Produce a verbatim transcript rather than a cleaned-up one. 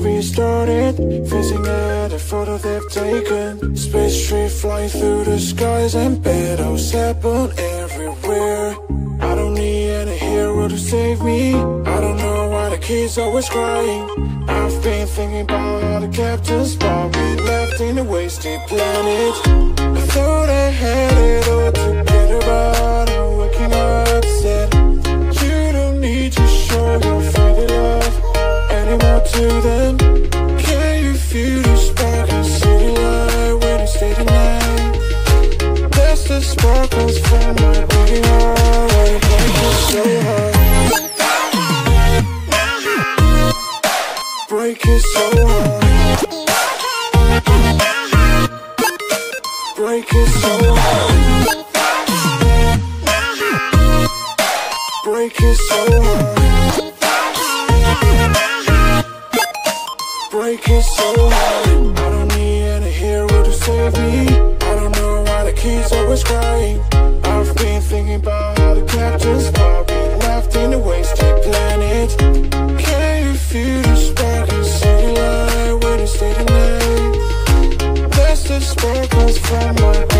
restarted, facing at a photo they've taken. Space tree flying through the skies, and battles happen everywhere. I don't need any hero to save me. I don't know why the kid's always crying. I've been thinking about how the captain's body left in a wasted planet. I thought I had it all together, but I'm waking up sad. You don't need to show your fairy love anymore to them. Can you feel the spark in city light when you stay the night? That's the sparkles from my beating heart. Break it so hard, break it so hard, break it so hard, break it so hard, break it so hard. I don't need any hero to save me. I don't know why the kid's always crying. I've been thinking about how the captain's body left in a wasted planet. Can you feel the spark in city light when you stay the night? That's the sparkles from my